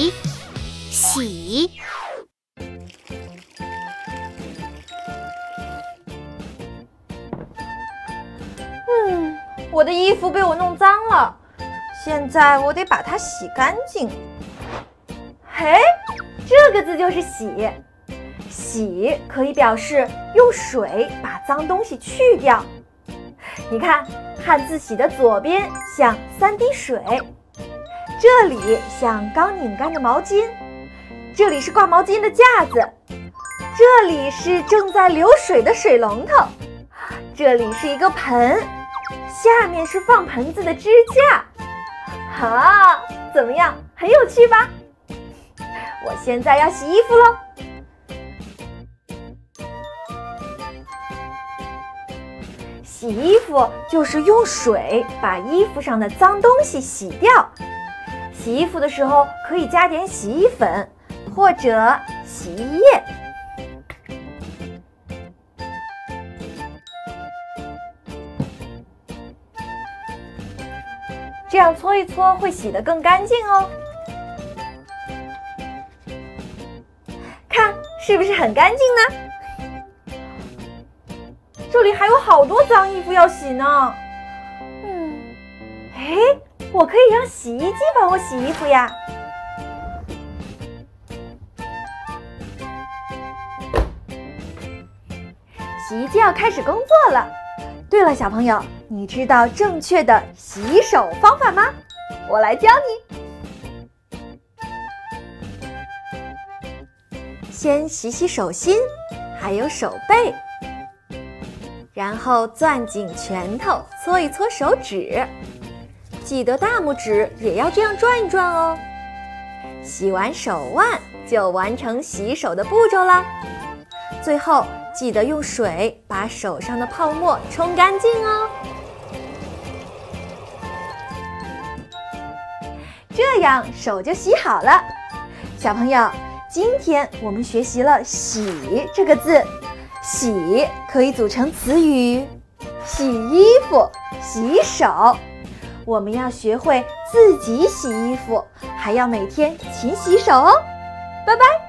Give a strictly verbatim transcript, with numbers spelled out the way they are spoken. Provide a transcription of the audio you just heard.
洗洗。 嗯，我的衣服被我弄脏了，现在我得把它洗干净。嘿，这个字就是洗。洗可以表示用水把脏东西去掉。你看，汉字洗的左边像三滴水，这里像刚拧干的毛巾，这里是挂毛巾的架子，这里是正在流水的水龙头，这里是一个盆，下面是放盆子的支架。啊，怎么样，很有趣吧？我现在要洗衣服喽。洗衣服就是用水把衣服上的脏东西洗掉。洗衣服的时候可以加点洗衣粉或者洗衣液。这样搓一搓会洗得更干净哦。看，是不是很干净呢？这里还有好多脏衣服要洗呢。嗯，哎，我可以让洗衣机帮我洗衣服呀。洗衣机要开始工作了。对了，小朋友，你知道正确的洗手方法吗？我来教你。先洗洗手心，还有手背。然后攥紧拳头，搓一搓手指，记得大拇指也要这样转一转哦。洗完手腕就完成洗手的步骤啦。最后记得用水把手上的泡沫冲干净哦。这样手就洗好了。小朋友，今天我们学习了“洗”这个字。洗可以组成词语，洗衣服、洗手。我们要学会自己洗衣服，还要每天勤洗手哦。拜拜。